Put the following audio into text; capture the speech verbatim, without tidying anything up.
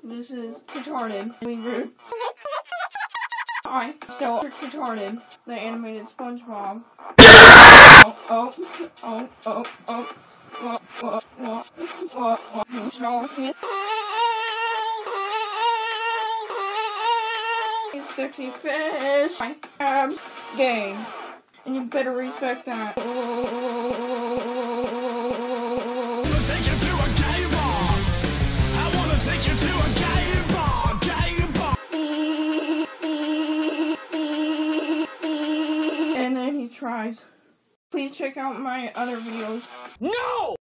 This is retarded. Really rude. I still retarded. The animated SpongeBob. Oh, oh, oh, oh, oh, oh, oh, oh, oh, oh, sexy fish. I am gay. And you better respect that. And then he tries. Please check out my other videos. No!